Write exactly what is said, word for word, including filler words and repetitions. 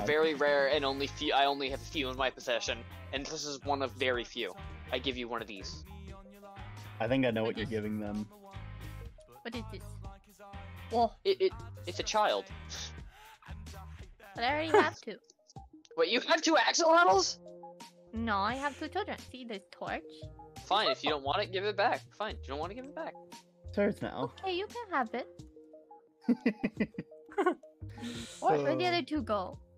very rare and only few. I only have a few in my possession, and this is one of very few. I give you one of these. I think I know what you're giving them. What is this? Whoa. It, it it's a child. But I already have two. Wait, you have two axolotls? No, I have two children. See this torch? Fine, if you don't want it, give it back. Fine, you don't want to give it back. It's hers now. Okay, you can have it. Where, where'd the other two go?